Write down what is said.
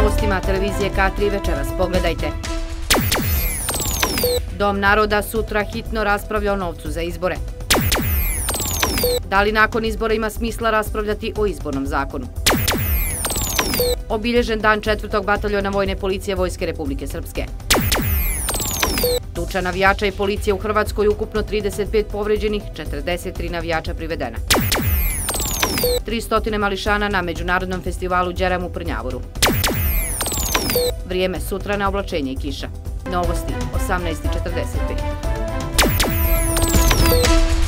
novostima televizije K3 večeras. Pogledajte. Dom naroda sutra hitno raspravlja o novcu za izbore. Da li nakon izbora ima smisla raspravljati o izbornom zakonu? Obilježen dan 4. bataljona Vojne policije Vojske Republike Srpske. Tuča navijača i policije u Hrvatskoj, ukupno 35 povređenih, 43 navijača privedena. 300 mališana na Međunarodnom festivalu Đerem u Prnjavoru. Vrijeme sutra na oblačenje i kiša. Novosti 18:45.